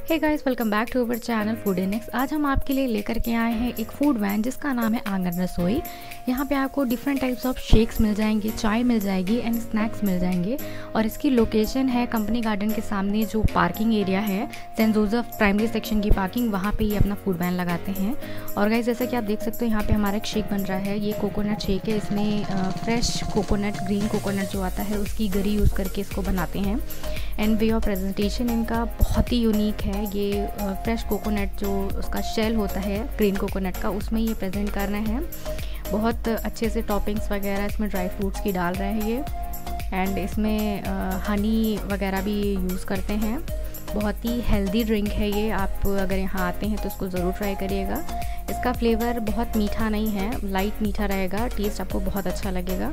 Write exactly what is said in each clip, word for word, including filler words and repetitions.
Hey guys, welcome back to our channel food Inex. आज हम आपके लिए लेकर के आए हैं एक फूड वैन जिसका नाम है आंगन रसोई। यहाँ पे आपको डिफरेंट टाइप्स ऑफ शेक्स मिल जाएंगे, चाय मिल जाएगी एंड स्नैक्स मिल जाएंगे। और इसकी लोकेशन है कंपनी गार्डन के सामने जो पार्किंग एरिया है, सेंट जोसेफ प्राइमरी सेक्शन की पार्किंग, वहाँ पे ये अपना फूड वैन लगाते हैं। और गाइस, जैसा कि आप देख सकते हो यहाँ पे हमारा एक शेक बन रहा है। ये कोकोनट शेक है। इसमें फ्रेश कोकोनट, ग्रीन कोकोनट जो आता है उसकी गरी यूज़ करके इसको बनाते हैं। एंड वे ऑफ प्रेजेंटेशन इनका बहुत ही यूनिक है। ये फ्रेश कोकोनट जो उसका शेल होता है ग्रीन कोकोनट का, उसमें ये प्रेजेंट कर रहे हैं। बहुत अच्छे से टॉपिंग्स वगैरह इसमें ड्राई फ्रूट्स की डाल रहे हैं ये। एंड इसमें हनी वगैरह भी यूज़ करते हैं। बहुत ही हेल्दी ड्रिंक है ये। आप अगर यहाँ आते हैं तो इसको ज़रूर ट्राई करिएगा। इसका फ्लेवर बहुत मीठा नहीं है, लाइट मीठा रहेगा। टेस्ट आपको बहुत अच्छा लगेगा।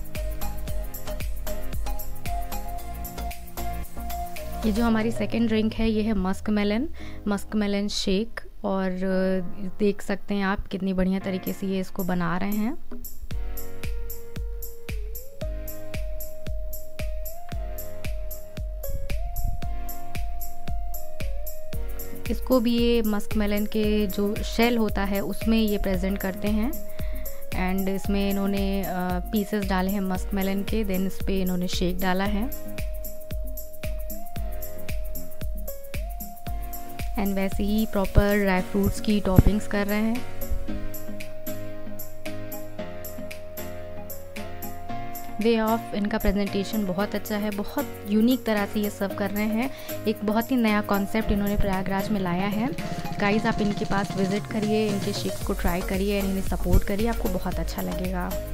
ये जो हमारी सेकेंड ड्रिंक है ये है musk melon musk melon shake. और देख सकते हैं आप कितनी बढ़िया तरीके से ये इसको बना रहे हैं। इसको भी ये मस्क मेलन के जो शेल होता है उसमें ये प्रेजेंट करते हैं। एंड इसमें इन्होंने पीसेस डाले हैं मस्क मेलन के, देन इस पे इन्होंने शेक डाला है। एंड वैसे ही प्रॉपर ड्राई फ्रूट्स की टॉपिंग्स कर रहे हैं। वे ऑफ इनका प्रेजेंटेशन बहुत अच्छा है। बहुत यूनिक तरह से ये सर्व कर रहे हैं। एक बहुत ही नया कॉन्सेप्ट इन्होंने प्रयागराज में लाया है। गाइस, आप इनके पास विजिट करिए, इनके शेक्स को ट्राई करिए एंड इन्हें सपोर्ट करिए, आपको बहुत अच्छा लगेगा।